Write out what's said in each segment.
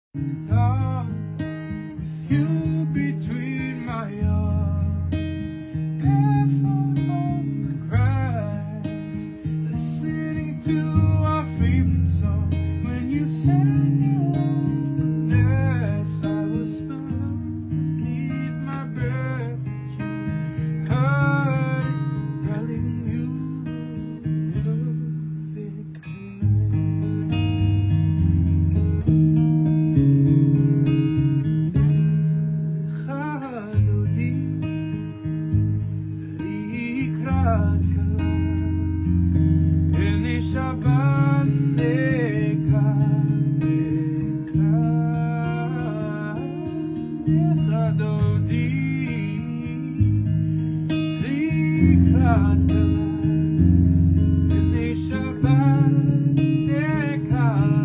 With you between my arms, barefoot on the grass, listening to our favorite song. When you said you wanted to dance, I whispered beneath my breath, but you heard it, darling, you were perfect tonight. Shabbat neka dodi likrat kala Shabbat neka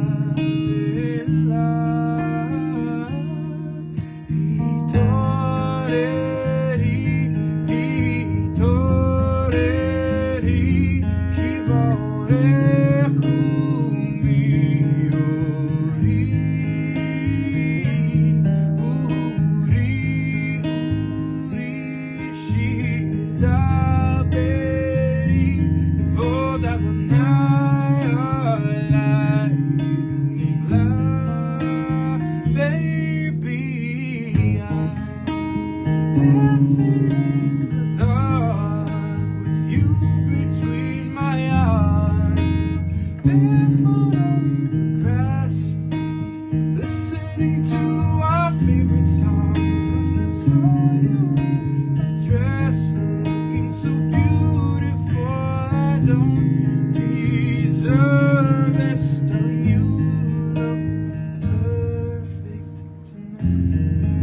dancing in the dark with you between my arms, barefoot on the grass, listening to our favorite songs. When I saw you in that dress, looking so beautiful, I don't deserve this, telling you look perfect tonight.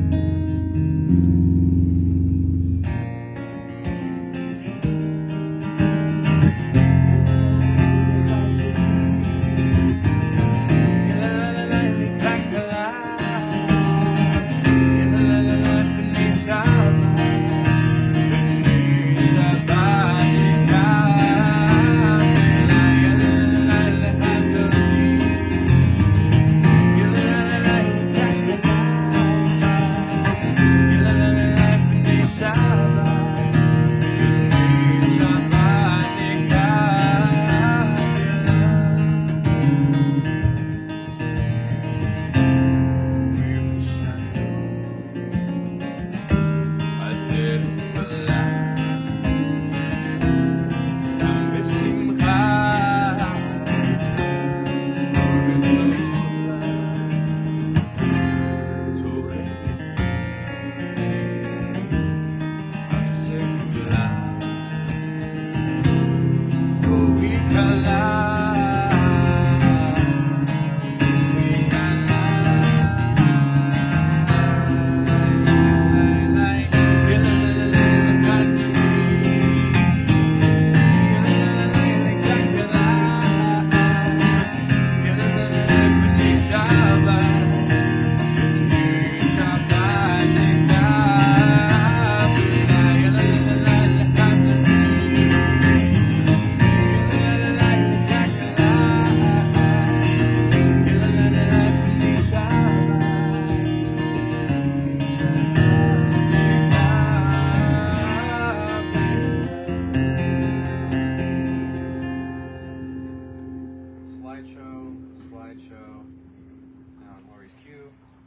Slideshow. Now on Lori's cue.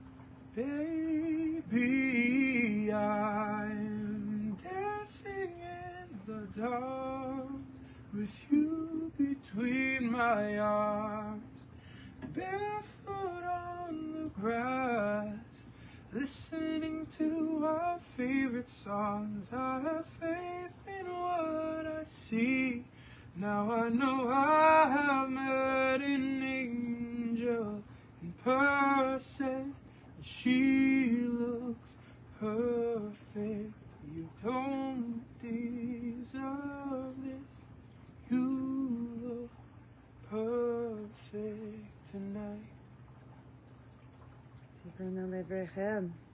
Baby, I'm dancing in the dark with you between my arms, barefoot on the grass, listening to our favorite songs. I have faith in what I see. Now I know I have met an angel in person. She looks perfect. You don't deserve this. You look perfect tonight. Zikron levrichem.